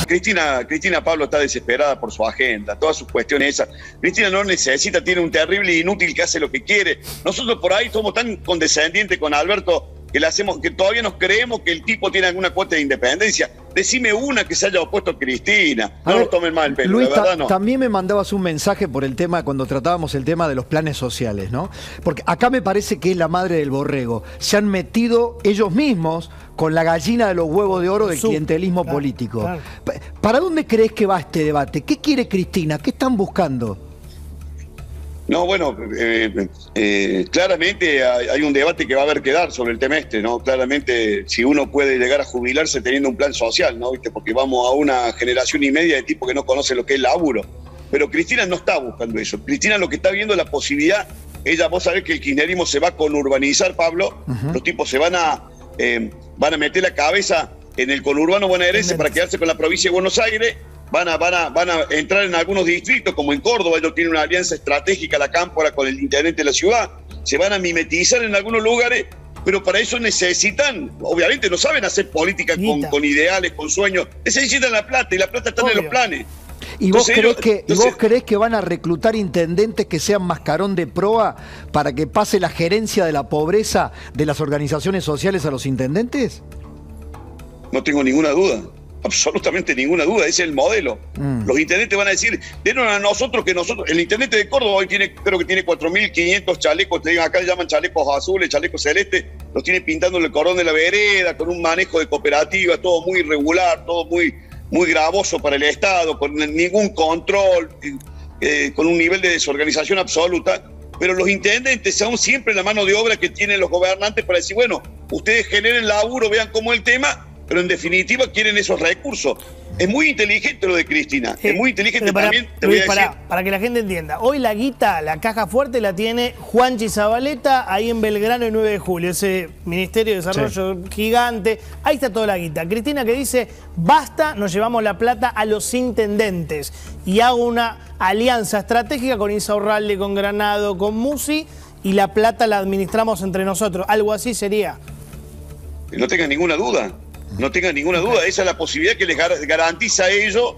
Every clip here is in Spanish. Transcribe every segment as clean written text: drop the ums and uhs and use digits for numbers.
Cristina Pablo está desesperada por su agenda, todas sus cuestiones esas. Cristina no necesita, tiene un terrible inútil que hace lo que quiere. Nosotros por ahí somos tan condescendientes con Alberto que todavía nos creemos que el tipo tiene alguna cuota de independencia. Decime una que se haya opuesto a Cristina. No nos tomen mal el pelo, Luis, la verdad no. También me mandabas un mensaje por el tema, cuando tratábamos el tema de los planes sociales, ¿no? Porque acá me parece que es la madre del borrego. Se han metido ellos mismos con la gallina de los huevos de oro del clientelismo político. Claro. ¿Para dónde crees que va este debate? ¿Qué quiere Cristina? ¿Qué están buscando? No, bueno, claramente hay un debate que va a haber que dar sobre el tema ¿no? Claramente, si uno puede llegar a jubilarse teniendo un plan social, ¿no? ¿Viste? Porque vamos a una generación y media de tipo que no conoce lo que es laburo. Pero Cristina no está buscando eso. Cristina lo que está viendo es la posibilidad. Vos sabés que el kirchnerismo se va a conurbanizar, Pablo. Los tipos se van a meter la cabeza en el conurbano bonaerense para quedarse con la provincia de Buenos Aires. Van a entrar en algunos distritos, como en Córdoba, ellos tienen una alianza estratégica, la Cámpora, con el intendente de la ciudad. Se van a mimetizar en algunos lugares, pero para eso necesitan, obviamente no saben hacer política con ideales, con sueños. Necesitan la plata, y la plata está en los planes. ¿Y vos creés que van a reclutar intendentes que sean mascarón de proa para que pase la gerencia de la pobreza de las organizaciones sociales a los intendentes? No tengo ninguna duda. Absolutamente ninguna duda, ese es el modelo. Los intendentes van a decir, denos a nosotros que nosotros. El intendente de Córdoba hoy creo que tiene 4.500 chalecos, acá le llaman chalecos azules, chalecos celestes, los tiene pintando el cordón de la vereda, con un manejo de cooperativa, todo muy irregular, todo muy gravoso para el Estado, con ningún control, con un nivel de desorganización absoluta. Pero los intendentes son siempre la mano de obra que tienen los gobernantes para decir, bueno, ustedes generen laburo, vean cómo es el tema, pero en definitiva quieren esos recursos. Es muy inteligente lo de Cristina, es muy inteligente también, te voy a decir. Para que la gente entienda, hoy la guita, la caja fuerte la tiene Juanchi Zabaleta, ahí en Belgrano el 9 de julio, ese Ministerio de Desarrollo gigante, ahí está toda la guita. Cristina que dice, basta, nos llevamos la plata a los intendentes, y hago una alianza estratégica con Insaurralde, con Granado, con Musi, y la plata la administramos entre nosotros, algo así sería. No tengan ninguna duda. No tengan ninguna duda, esa es la posibilidad que les garantiza a ellos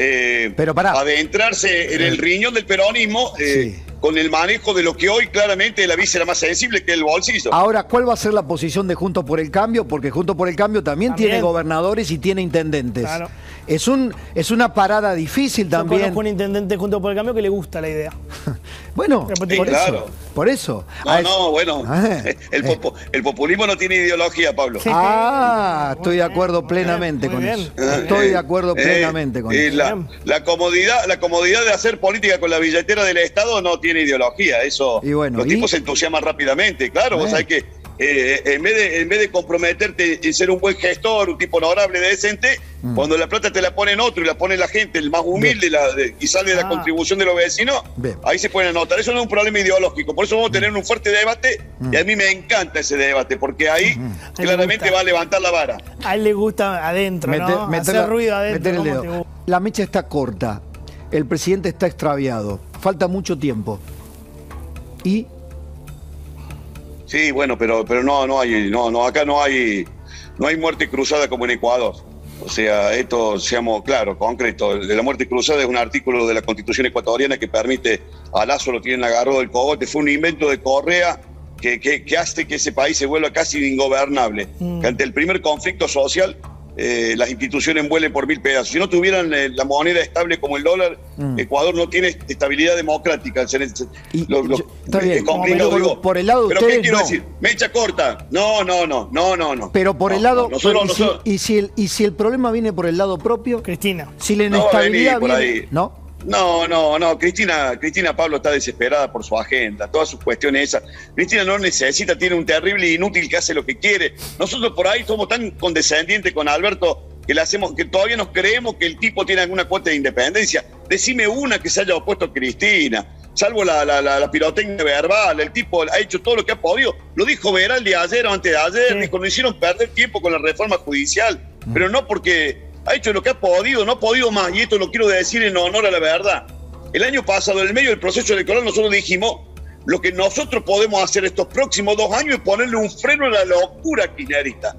adentrarse en el riñón del peronismo con el manejo de lo que hoy claramente es la víscera más sensible, que es el bolsillo. Ahora, ¿cuál va a ser la posición de Juntos por el Cambio? Porque Juntos por el Cambio también tiene gobernadores y tiene intendentes. Claro. Es una parada difícil también. Yo conozco un intendente Juntos por el Cambio que le gusta la idea. Bueno, por eso. Bueno, el populismo no tiene ideología, Pablo. Estoy de acuerdo plenamente con eso. Estoy de acuerdo plenamente con eso. La comodidad de hacer política con la billetera del Estado no tiene ideología. Eso, los tipos se entusiasman rápidamente. Claro, vos sabés que en vez de comprometerte en ser un buen gestor, un tipo honorable, decente, cuando la plata te la ponen otro y la pone la gente, el más humilde, y sale de la contribución de los vecinos, ahí se pueden anotar. Eso no es un problema ideológico, por eso vamos a tener un fuerte debate, y a mí me encanta ese debate, porque ahí claramente va a levantar la vara. A él le gusta adentro, hacer ruido adentro. La mecha está corta, el presidente está extraviado, falta mucho tiempo. ¿Y? Sí, bueno, pero acá no hay muerte cruzada como en Ecuador. O sea, esto, seamos claros, concreto. De la muerte cruzada es un artículo de la Constitución ecuatoriana que permite a Lazo lo tienen agarrado del cogote. Fue un invento de Correa que hace que ese país se vuelva casi ingobernable. Que ante el primer conflicto social, las instituciones vuelen por 1000 pedazos. Si no tuvieran la moneda estable como el dólar, Ecuador no tiene estabilidad democrática. Está bien. Es complicado, digo. Por el lado de ¿pero ustedes, qué quiero decir? Mecha corta. No. Pero por el lado... ¿Y si el problema viene por el lado propio? Cristina. Si la inestabilidad viene... No, Cristina Pablo está desesperada por su agenda, todas sus cuestiones esas. Cristina no necesita, tiene un terrible inútil que hace lo que quiere. Nosotros por ahí somos tan condescendientes con Alberto que todavía nos creemos que el tipo tiene alguna cuota de independencia. Decime una que se haya opuesto a Cristina, salvo la pirotecnia verbal. El tipo ha hecho todo lo que ha podido. Lo dijo Veraldi ayer o antes de ayer, dijo, nos hicieron perder tiempo con la reforma judicial, pero no porque... Ha hecho lo que ha podido, no ha podido más, y esto lo quiero decir en honor a la verdad. El año pasado, en el medio del proceso electoral, nosotros dijimos, lo que nosotros podemos hacer estos próximos 2 años es ponerle un freno a la locura kirchnerista.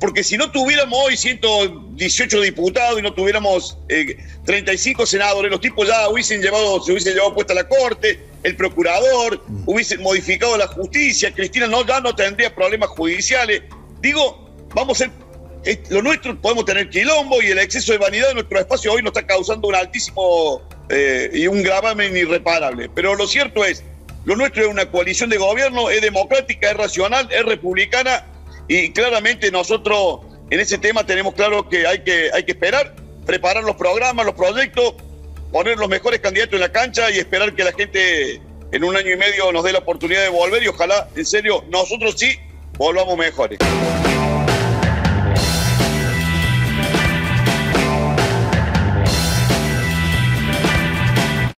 porque si no tuviéramos hoy 118 diputados y no tuviéramos 35 senadores, los tipos ya se hubiesen llevado puesta la corte, el procurador, hubiesen modificado la justicia, Cristina ya no tendría problemas judiciales. Digo, vamos a ser, lo nuestro, podemos tener quilombo y el exceso de vanidad de nuestro espacio hoy nos está causando un altísimo y un gravamen irreparable. Pero lo cierto es, lo nuestro es una coalición de gobierno, es democrática, es racional, es republicana, y claramente nosotros en ese tema tenemos claro que hay que esperar, preparar los programas, los proyectos, poner los mejores candidatos en la cancha y esperar que la gente en 1 año y medio nos dé la oportunidad de volver y ojalá, en serio, nosotros sí volvamos mejores.